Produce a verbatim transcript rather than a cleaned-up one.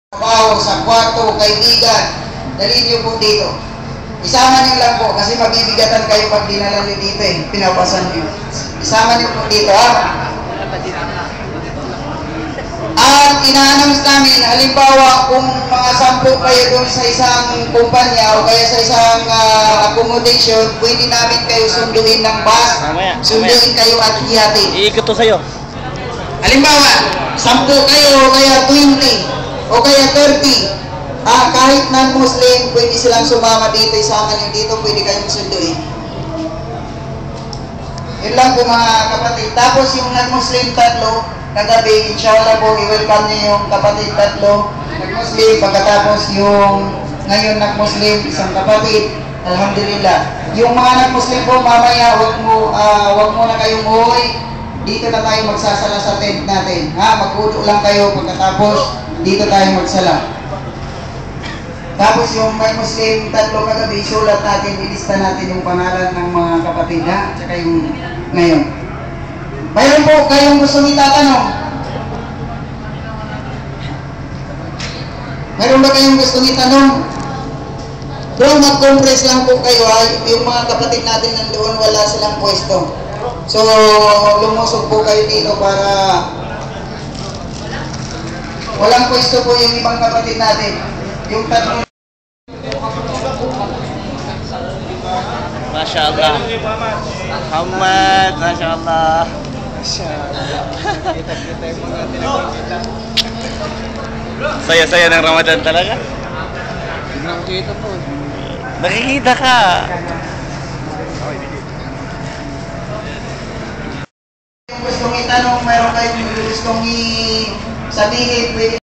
trabaho, sa kwarto, kaibigan, dali niyo po dito. Isama niyo lang po kasi mabibigatan kayo pag dinala niyo dito eh, pinapasan niyo. Isama niyo po dito ha. At ina-announce namin, halimbawa kung mga sampu kayo doon sa isang kumpanya o kaya sa isang uh, accommodation, pwede namin kayo sunduin ng bus, sunduin kayo at hiyati. Iikot to sa'yo. Halimbawa, sampu kayo o kaya twenty o kaya thirty. Ah, kahit non-Muslim, pwede silang sumama dito, isama niyo dito, pwede kayong sunduin. Yun lang po mga kapatid. Tapos yung non-Muslim tatlo, kagabi, inshallah po, i-welcome niyo yung kapatid tatlo, nag-Muslim, pagkatapos yung ngayon nag-Muslim, isang kapatid, alhamdulillah. Yung mga nag-Muslim po, mamaya, wag mo, uh, wag mo na kayong umuwi, dito na tayo magsasala sa tent natin. Ha, magputo lang kayo, pagkatapos, dito tayo magsala. Tapos yung nag-Muslim tatlo kagabi, sulat natin, ilista natin yung pangalan ng mga kapatid, ha, at saka yung ngayon. Mayroon po kayong gusto itatanong? Mayroon ba kayong gusto itanong? Bro, mag-compress lang po kayo ha. Yung mga kapatid natin nandoon, wala silang pwesto. So, lumusog po kayo dito para walang pwesto po yung ibang kapatid natin. Yung tatlo. Masya Allah. Muhammad, Masya Allah. Kita-kita yung mga tinagkita. Saya-saya ng Ramadan talaga. Nakikita po. Nakikita ka. Kung gustong itanong, mayroon kayong gustong i sabihin, pwede